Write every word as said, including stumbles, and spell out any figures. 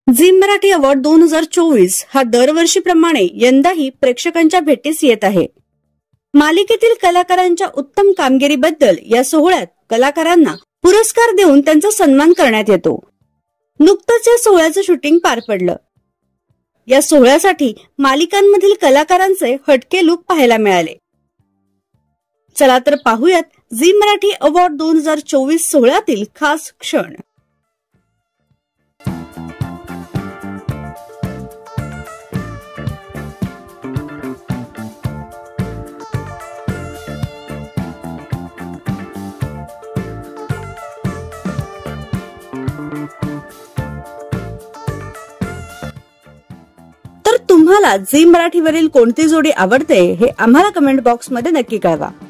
Zee Marathi award दोन हजार चोवीस हा दरवर्षीप्रमाणे यंदाही प्रेक्षकांच्या भेटीस येत आहे। मालिकेतील कलाकारांच्या उत्तम कामगिरीबद्दल या सोहळ्यात कलाकारांना पुरस्कार देऊन त्यांचा सन्मान करण्यात येतो। नुकतंच या सोहळ्याचं शूटिंग पार पडलं। या सोहळ्यासाठी मालिकांमधील कलाकारांचे हटके लुक पाहायला मिळाले। चला तर पाहूयात झी मराठी अवॉर्ड दोन हजार चोवीस सोहळ्यातील खास क्षण। तर तुम्हाला झी मराठीवरील कोणती जोडी आवडते हे आम्हाला कमेंट बॉक्स मध्ये नक्की कळवा।